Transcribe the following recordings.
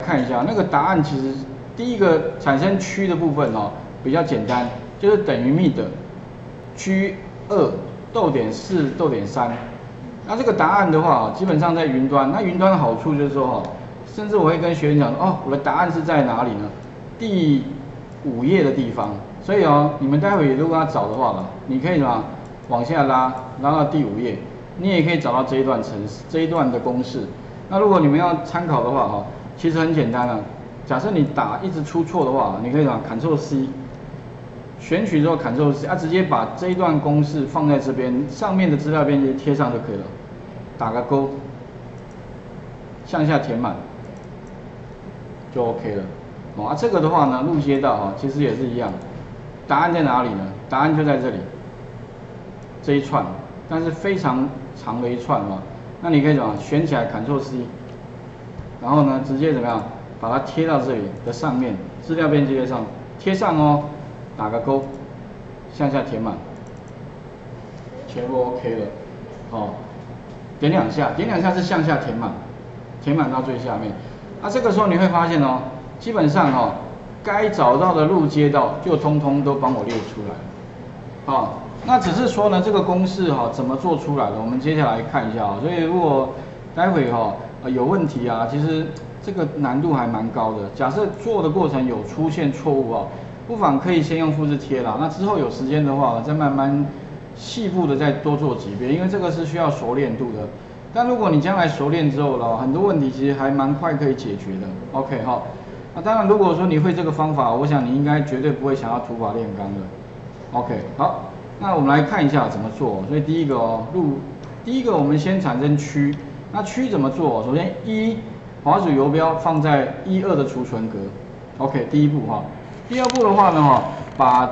看一下那个答案，其实第一个产生区的部分哦比较简单，就是等于 mid 区2逗点4逗点3。那这个答案的话，基本上在云端。那云端的好处就是说哈，甚至我会跟学员讲哦，我的答案是在哪里呢？第5页的地方。所以哦，你们待会如果要找的话啦，你可以嘛往下拉到第5页，你也可以找到这一段这一段的公式。那如果你们要参考的话哈，其实很简单啊。假设你一直出错的话，你可以把 Ctrl C 选取之后 Ctrl C 直接把这一段公式放在这边，上面的资料编辑贴上就可以了，打个勾，向下填满，就 OK 了。这个的话呢，路街道其实也是一样，答案在哪里呢？答案就在这里，这一串，但是非常长的一串那你可以怎么选起来 Ctrl C， 然后呢直接怎么样把它贴到这里的上面，资料编辑页上贴上哦，打个勾，向下填满，全部 OK 了点2下，点2下是向下填满，填满到最下面。这个时候你会发现基本上该找到的路街道就通通都帮我列出来了。那只是说呢，这个公式怎么做出来的？我们接下来看一下所以如果待会有问题其实这个难度还蛮高的。假设做的过程有出现错误不妨可以先用复制贴啦。那之后有时间的话，再慢慢细部的再多做几遍，因为这个是需要熟练度的。但如果你将来熟练之后很多问题其实还蛮快可以解决的。OK 那当然，如果说你会这个方法，我想你应该绝对不会想要土法炼钢的。OK 好。那我们来看一下怎么做。所以第一个我们先产生区。那区怎么做？首先滑鼠游标放在1、2的储存格。OK， 第一步第二步的话呢把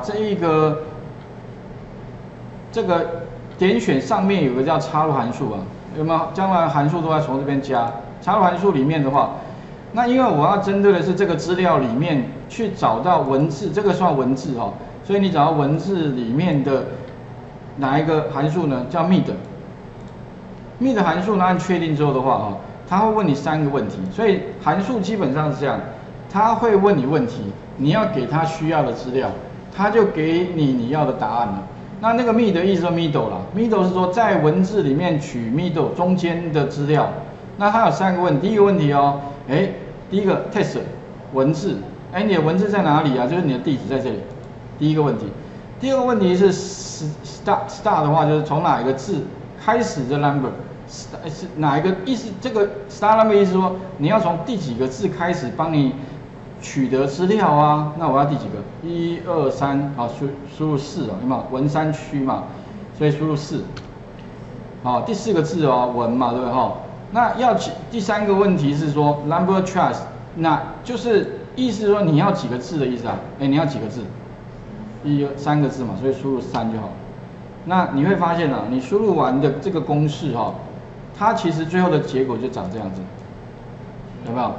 这个点选上面有个叫插入函数有没有？将来函数都要从这边加。插入函数里面的话，那因为我要针对的是这个资料里面去找到文字，这个算文字所以你找到文字里面的哪一个函数呢？叫 mid。mid 函数呢，按确定之后的话它会问你3个问题。所以函数基本上是这样，它会问你问题，你要给它需要的资料，它就给你要的答案了。那个 mid 的意思说 middle 啦 ，middle 是说在文字里面取 middle 中间的资料。那它有3个问题。第一个问题第一个 text 文字，你的文字在哪里就是你的地址在这里。第一个问题。第二个问题是 start 的话，就是从哪一个字开始的 number， 是哪一个意思？这个 start number 意思说你要从第几个字开始帮你取得资料那我要第几个？1、2、3输入4有没有？文3区嘛，所以输入4。第4个字文嘛，对不对那要第3个问题是说 number choice， 那就是意思说你要几个字的意思你要几个字？3个字嘛，所以输入3就好。那你会发现你输入完的这个公式它其实最后的结果就长这样子，有没有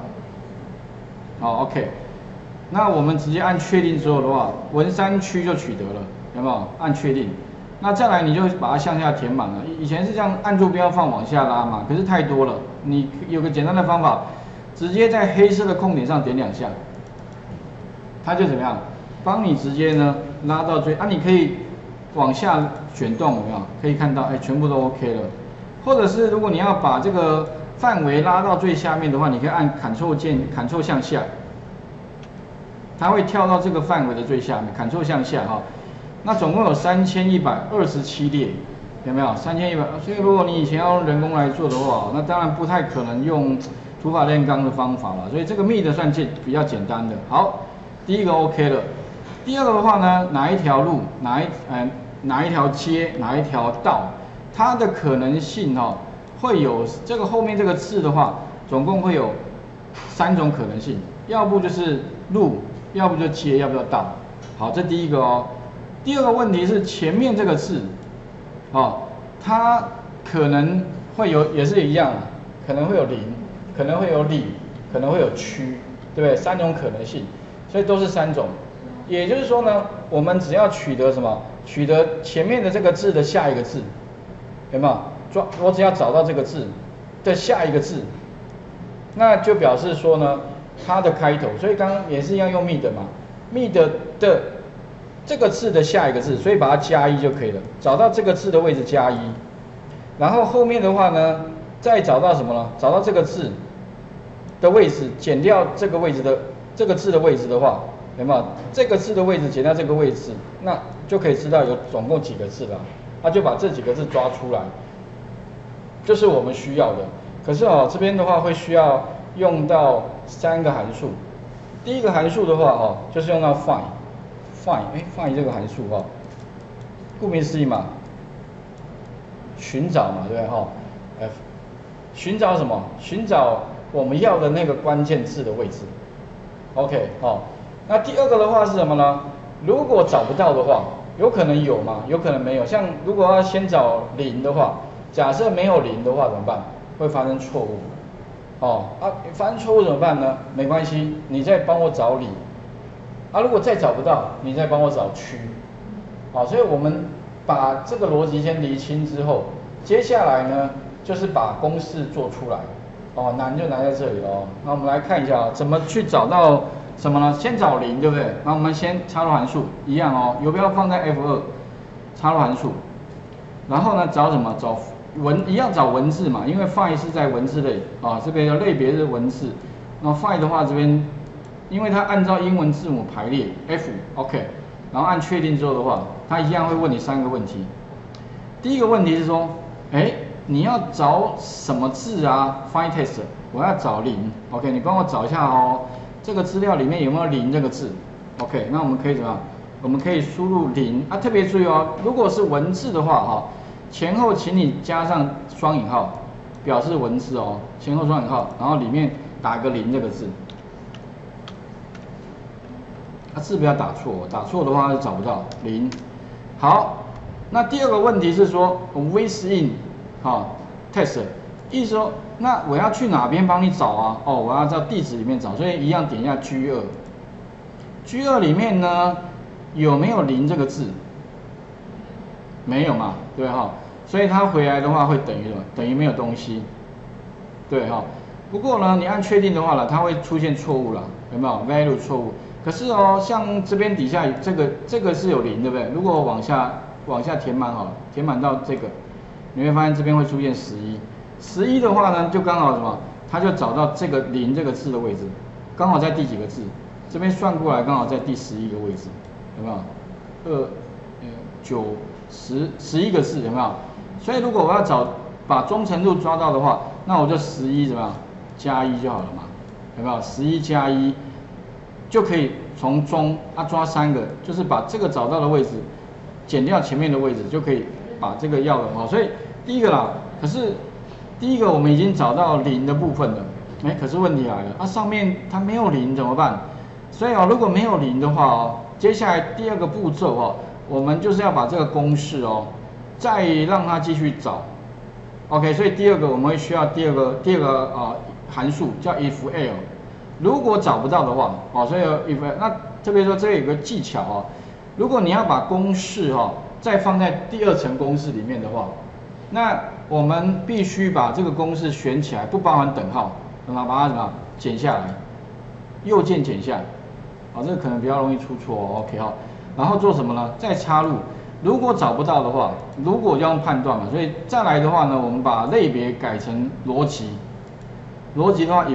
？OK。那我们直接按确定之后的话，文3区就取得了，有没有？按确定。那再来你就把它向下填满了。以前是这样按住标放往下拉嘛，可是太多了。你有个简单的方法，直接在黑色的空点上点2下，它就怎么样？帮你直接呢拉到最你可以往下卷动，有没有？可以看到全部都 OK 了。或者是如果你要把这个范围拉到最下面的话，你可以按 Ctrl 键 Ctrl 向下，它会跳到这个范围的最下面 ，Ctrl 向下那总共有3127列，有没有？3100。所以如果你以前要用人工来做的话，那当然不太可能用土法炼钢的方法了。所以这个 mid 算比较简单的。好，第一个 OK 了。第二个的话呢，哪一条路，哪一条街，哪一条道，它的可能性会有这个后面这个字的话，总共会有3种可能性，要不就是路，要不就街，要不就道。好，这第一个第二个问题是前面这个字它可能会有也是一样，可能会有邻，可能会有里，可能会有区，对不对？3种可能性，所以都是3种。也就是说呢，我们只要取得什么？取得前面的这个字的下一个字，有没有？我只要找到这个字的下一个字，那就表示说呢， 它的开头，所以刚刚也是一样用 mid 嘛，mid 的这个字的下一个字，所以把它加1就可以了。找到这个字的位置加1，然后后面的话呢，再找到什么呢？找到这个字的位置，减掉这个位置的这个字的位置的话，有没有？这个字的位置减掉这个位置，那就可以知道有总共几个字了。那就把这几个字抓出来，就是我们需要的。可是哦，这边的话会需要用到3个函数。第一个函数的话哦，就是用到 find 这个函数哦，顾名思义嘛，寻找嘛，对不对哈？F 寻找什么？寻找我们要的那个关键字的位置。OK 哦，那第二个的话是什么呢？如果找不到的话，有可能有嘛，有可能没有。像如果要先找0的话，假设没有0的话怎么办？会发生错误。发生错误怎么办呢？没关系，你再帮我找里。如果再找不到，你再帮我找区。所以我们把这个逻辑先厘清之后，接下来呢，就是把公式做出来。难就难在这里咯。那我们来看一下怎么去找到什么呢？先找0，对不对？那我们先插入函数一样哦，游标放在 F2，插入函数，然后呢找什么？找一样找文字嘛，因为 find 是在文字类这边的类别是文字。那 find 的话这边，因为它按照英文字母排列 F，OK， 然后按确定之后的话，它一样会问你3个问题。第一个问题是说，你要找什么字啊 ？Find text， 我要找0，OK， 你帮我找一下哦。这个资料里面有没有0这个字 ？OK， 那我们可以怎么样？我们可以输入0特别注意哦，如果是文字的话前后请你加上双引号，表示文字哦，前后双引号，然后里面打一个0这个字。字不要打错，打错的话就找不到0。好，那第二个问题是说 within text， 意思说那我要去哪边帮你找啊？我要在地址里面找，所以一样点一下 G2。G2 里面呢有没有0这个字？没有嘛，对所以它回来的话会等于什么？等于没有东西，对不过呢，你按确定的话呢，它会出现错误了，有没有 value 错误？可是像这边底下这个是有0，对不对？如果我往下填满好了，填满到这个，你会发现这边会出现11的话呢，就刚好什么？它就找到这个0这个字的位置，刚好在第几个字？这边算过来刚好在第11个位置，有没有？2、9、10、11个字，有没有？所以如果我要把忠诚度抓到的话，那我就11怎么样？加1就好了嘛，有没有？11加1就可以从中抓3个，就是把这个找到的位置减掉前面的位置，就可以把这个要的所以第一个啦，可是第一个我们已经找到0的部分了，可是问题来了，上面它没有0怎么办？所以如果没有0的话接下来第二个步骤我们就是要把这个公式再让它继续找 ，OK， 所以第二个我们会需要第二个函数叫 if_l， 如果找不到的话所以if 那特别说这有个技巧如果你要把公式再放在第2层公式里面的话，那我们必须把这个公式选起来，不包含等号，然后把它怎么剪下来，右键剪下，这个可能比较容易出错，OK 然后做什么呢？再插入，如果找不到的话，如果要用判断嘛，所以再来的话呢，我们把类别改成逻辑，逻辑的话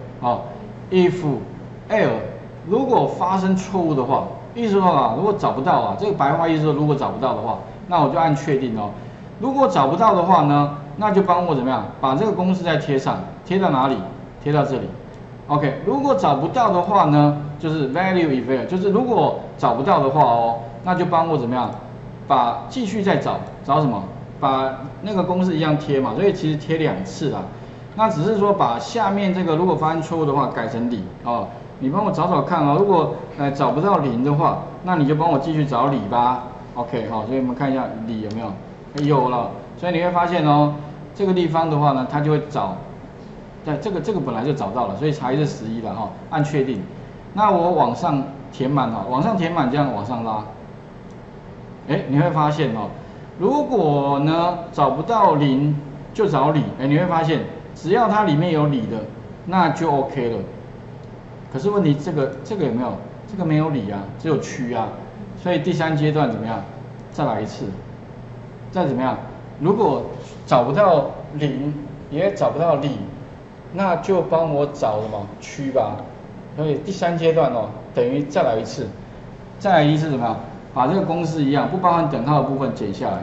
if_l，if_l 如果发生错误的话，意思说如果找不到这个白话意思说如果找不到的话，那我就按确定如果找不到的话呢，那就帮我怎么样把这个公式再贴上，贴到哪里？贴到这里。OK， 如果找不到的话呢，就是 value if_l， 就是如果找不到的话那就帮我怎么样继续再找什么？把那个公式一样贴嘛，所以其实贴2次啦。那只是说把下面这个如果发生错误的话改成里你帮我找找看如果找不到0的话，那你就帮我继续找里吧。OK 所以我们看一下里有没有？有了，所以你会发现这个地方的话呢，它就会找。对，这个本来就找到了，所以还是11了按确定。那我往上填满往上填满，这样往上拉，你会发现如果呢找不到0就找里，你会发现只要它里面有里的，那就 OK 了。 可是问题这个有没有？这个没有里啊，只有区啊，所以第3阶段怎么样？再来一次，再怎么样？如果找不到零，也找不到里，那就帮我找什么区吧。所以第3阶段哦，等于再来一次，再来一次怎么样？把这个公式一样，不包含等号的部分剪下来，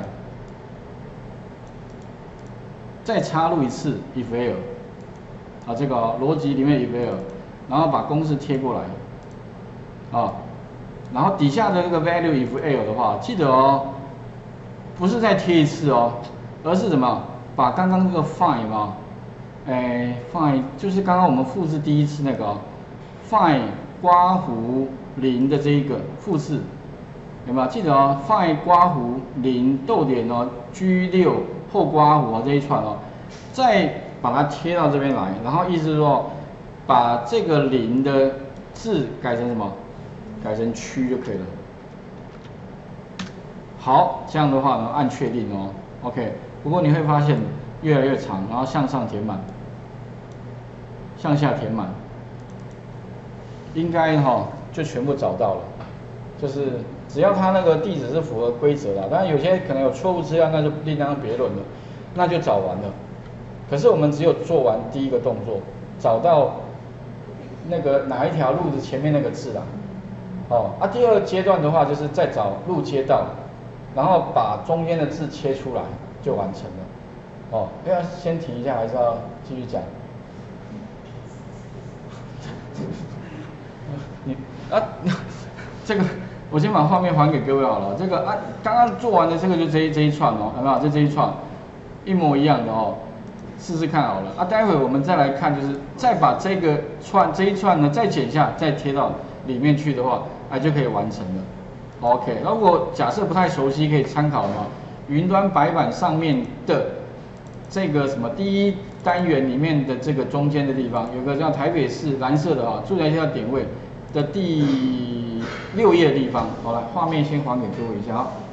再插入一次 if else， 啊这个逻辑里面 if else， 然后把公式贴过来。然后底下的那个 value if else 的话，记得哦，不是再贴一次哦，而是什么？把刚刚那个 find 嘛，find 就是刚刚我们复制第一次那个find 刮弧0的这一个复制，有没有？记得哦 ，find 刮弧0逗点哦 G6 后刮弧这一串哦，再把它贴到这边来，然后意思是说，把这个0的字改成什么？改成区就可以了。好，这样的话呢，按确定哦。OK， 不过你会发现越来越长，然后向上填满，向下填满，应该就全部找到了。就是只要它那个地址是符合规则的，当然有些可能有错误资料，那就另当别论了，那就找完了。可是我们只有做完第一个动作，找到那个哪一条路的前面那个字啦。第二阶段的话就是再找路街道，然后把中间的字切出来就完成了。要先停一下，还是要继续讲？这个我先把画面还给各位好了。这个刚刚做完的这个就这一串哦，有没有？这一串一模一样的哦，试试看好了。待会我们再来看，就是再把这一串呢再剪下，再贴到里面去的话，就可以完成了。OK， 如果假设不太熟悉，可以参考云端白板上面的这个什么第一单元里面的这个中间的地方，有个叫台北市蓝色的住宅区点位的第6页的地方。好了，画面先还给各位一下。